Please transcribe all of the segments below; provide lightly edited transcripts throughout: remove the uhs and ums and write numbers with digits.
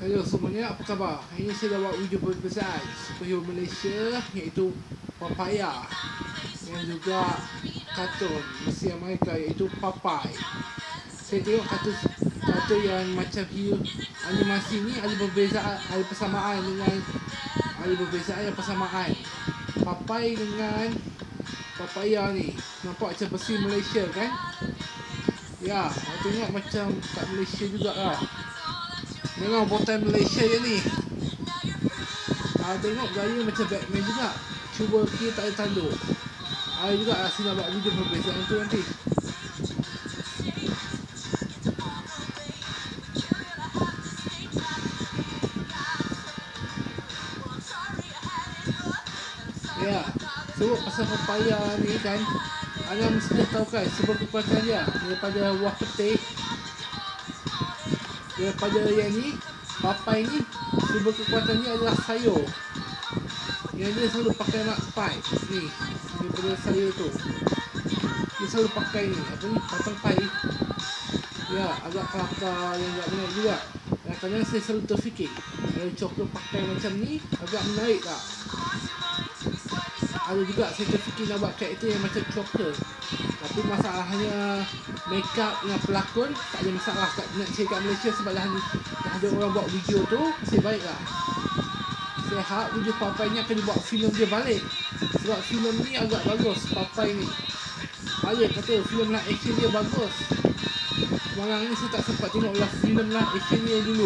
Hello semuanya, apa khabar? Hari ini saya dah buat video perbezaan superhero Malaysia iaitu Papaya, yang juga kartun Asia Amerika iaitu Popeye. Saya tengok kartun yang macam hero animasi ni ada perbezaan, ada persamaan dengan ada perbezaan dan persamaan. Popeye dengan Papaya ni nampak macam versi Malaysia kan? Ya, saya tengok macam kat Malaysia jugalah. Memang buatan Malaysia je ni. Tengok gaya macam Batman juga. Cuba kita tak ada tanduk. Ada juga lah saya nak buat video perbezaan tu nanti. Ya, sebut pasal Papaya ni kan, anda mesti dah tahu kan sebab kekuatan dia daripada buah petik. Daripada yang ni, Popeye ni sumber kekuatan dia adalah sayur. Yang dia selalu pakai nak pipe ni, daripada sayur tu. Dia selalu pakai ni, apa ni, potong pipe. Ya, agak kelakar yang agak menarik juga. Dan kadang saya selalu terfikir, kalau Joker pakai macam ni, agak menarik tak? Ada juga saya terfikir nak buat karakter yang macam Joker. Tapi masalahnya make up dengan pelakon tak ada masalah nak cari kat Malaysia sebab dah ada orang buat video tu, masih baik lah. Saya harap video Popeye ni akan dibuat filem dia balik. Sebab filem ni agak bagus, Popeye ni. Balik kata filem live action dia bagus. Malang ni saya tak sempat tengok lah filem live action dia dulu.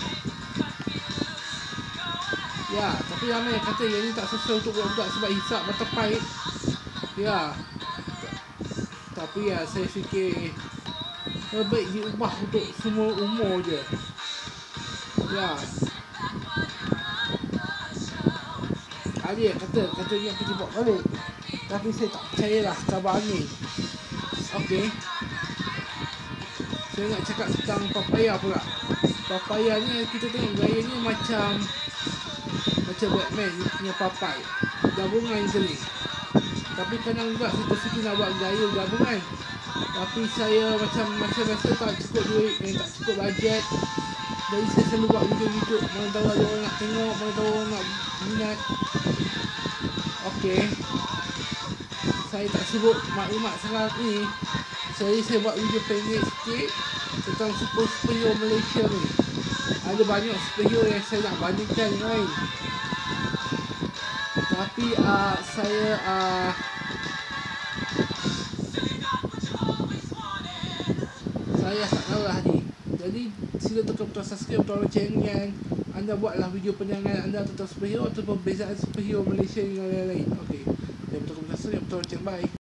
Ya, tapi ramai yang kata yang ni tak sesuai untuk budak-budak sebab hisap mata pahit. Ya, tapi ya saya fikir lebih baik diubah untuk semua umur je. Ya, ada yang kata yang kita buat balik, tapi saya tak percayalah khabar ni. Okey, saya nak cakap tentang Papaya pula. Papaya ni kita tengok gaya ni macam Batman punya Popeye, gabungan je ni. Tapi kadang juga saya terfikir nak buat gaya gabungan, tapi saya macam biasa tak cukup duit dan tak cukup bajet. Jadi saya selalu buat video-video, mana tahu ada orang nak tengok, mana tahu orang nak minat. Okey, saya tak sebut maklumat sangat ni. Saya buat video pendek sikit tentang superhero Malaysia ni. Ada banyak superhero yang saya nak bandingkan dengan lain. Tapi saya tak tahu lah ni. Jadi sila tekan butang subscribe, butang lonceng yang anda buatlah video pandangan anda tentang superhero atau perbezaan superhero Malaysia dengan lain-lain. Okey, dan tekan butang subscribe, butang lonceng. Bye.